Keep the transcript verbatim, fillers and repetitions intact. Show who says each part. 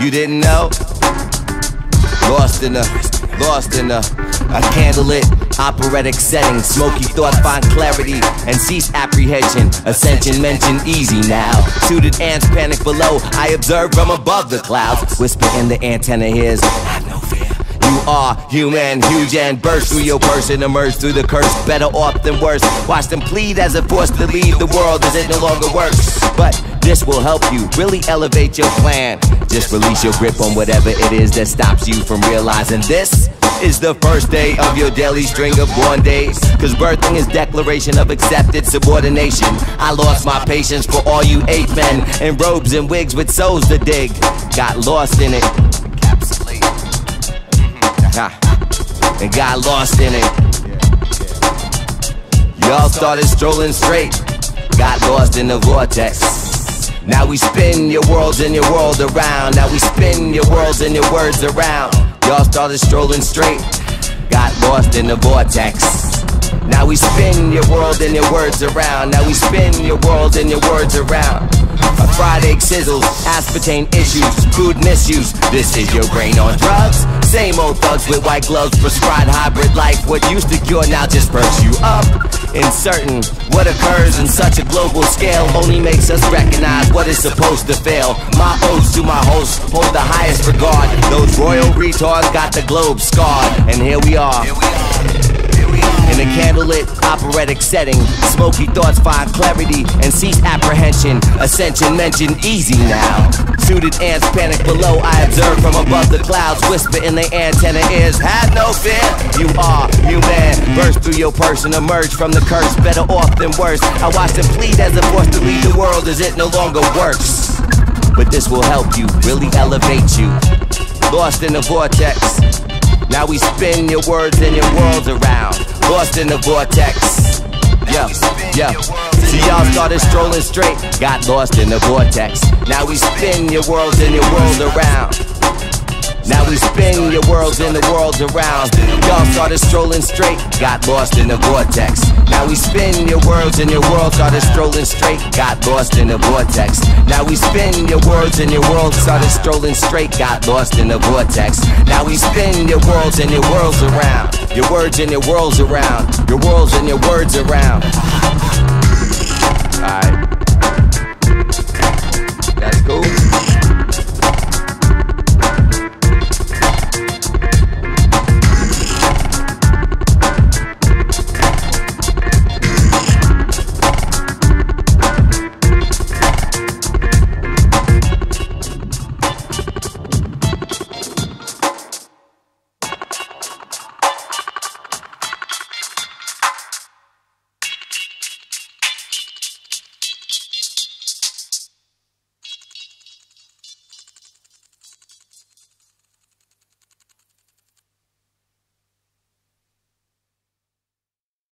Speaker 1: You didn't know? Lost in a, lost in a, a candlelit operatic setting. Smoky thoughts find clarity and cease apprehension. Ascension mentioned easy now. Suited ants panic below. I observe from above the clouds. Whisper in the antenna hears, have no fear. You are human, huge, and burst through your person, emerge through the curse. Better off than worse. Watch them plead as a force to leave the world as it no longer works. But this will help you really elevate your plan. Just release your grip on whatever it is that stops you from realizing this is the first day of your daily string of born days. Cause birthing is declaration of accepted subordination. I lost my patience for all you ape men in robes and wigs with souls to dig. Got lost in it. And got lost in it. Y'all started strolling straight, got lost in the vortex. Now we spin your worlds and your world around. Now we spin your worlds and your words around. Y'all started strolling straight, got lost in the vortex. Now we spin your world and your words around. Now we spin your worlds and your words around. A fried egg sizzles, aspartame issues, food misuse. This is your brain on drugs. Same old thugs with white gloves, prescribed hybrid life. What used to cure now just perks you up. Incertain, what occurs in such a global scale only makes us recognize what is supposed to fail. My oaths to my hosts hold the highest regard. Those royal retards got the globe scarred. And here we are. Here we are. In a candlelit operatic setting, smoky thoughts find clarity and cease apprehension. Ascension mentioned easy now. Suited ants panic below. I observe from above the clouds. Whisper in their antenna ears, have no fear. You are human. Burst through your person, emerge from the curse. Better off than worse. I watch them plead as a force to leave the world as it no longer works. But this will help you really elevate you. Lost in the vortex. Now we spin your words and your worlds around. Lost in the vortex. Yeah, yeah. See, y'all started strolling straight, got lost in the vortex. Now we spin your worlds and your world around. Now we spin your worlds and the worlds around. Y'all started strolling straight, got lost in the vortex. Now we spin your worlds and your world started strolling straight, got lost in the vortex. Now we spin your worlds and your world started strolling straight, got lost in the vortex. Now we spin your worlds and your worlds around. Your words and your worlds around. Your worlds and your words around. Alright.